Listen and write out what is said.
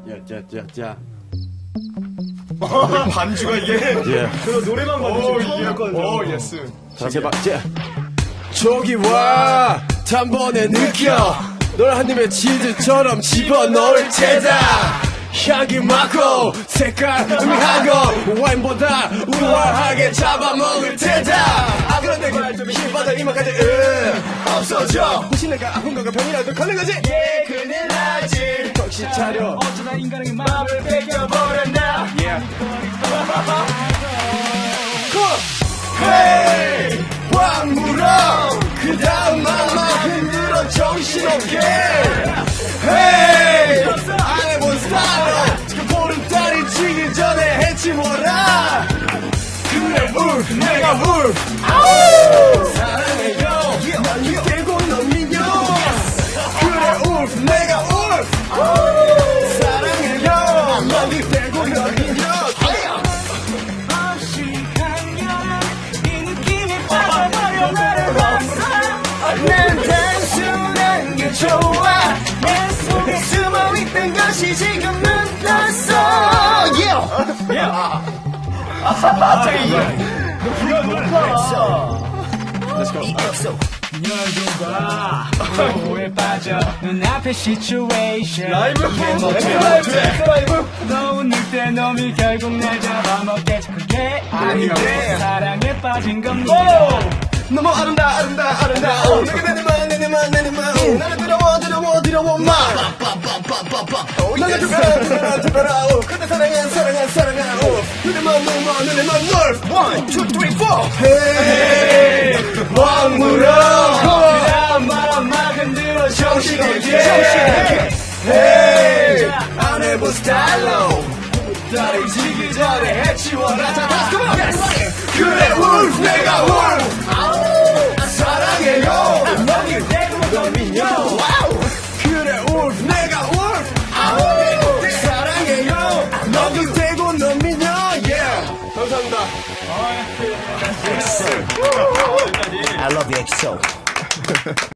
야야야야. 반주가 이게. 예. 그 노래만 봐도 처음이었거든요. 오 예스. 자 제발 저기 와 단번에 느껴 널 한 입에 치즈처럼 집어넣을 테다. 향기 맡고 색깔 음미하고 와인보다 우아하게 잡아먹을 테다. 아 그런데 그 힘받아 이만까지 없어져. 혹시 내가 아픈 건가 병이라도 걸린 거지? 예 큰일 나지. 정신 차려. 어쩌다 인간에게 마음을 뺏겨버렸나. 헤이 확 물어 그 다음 맘마 흔들어 정신없게. 헤이 안 해본 스타일로 지금 보름달이 지기 전에 해치워라. 그래 울프 내가 울프 사랑해요 난 깨고 넌 미녀. 그래 울프 내가 울프 사랑해요 난 깨고 넌 미녀. 난 단순한 게 좋아. 내 속에 숨어있던 것이 지금 눈 떴어. 갑자기 기가 높아. Let's go. EXO. 열도가 호에 빠져 눈앞의 시츄에이션. 라이브 너 웃을 때 놈이 결국 날 잡아먹게 착하게 아닌데 사랑에 빠진 겁니다. 너무 아름다워 내게 내 맘 나를 들어워 마 나가 죽어라 그대 사랑한 그대 맘 널 1, 2, 3, 4 헤이 확 물어 그다음 마음 막 흔들어 정신없게. 헤이 안 해본 스타일로 다리 지기 전에 해치워라. 자 다시 그래 울프 내가 울프 사랑해요 너를 대고 넌 미녀. 그래 울프 내가 울프 사랑해요 너를 대고 넌 미녀. 감사합니다. I love you EXO.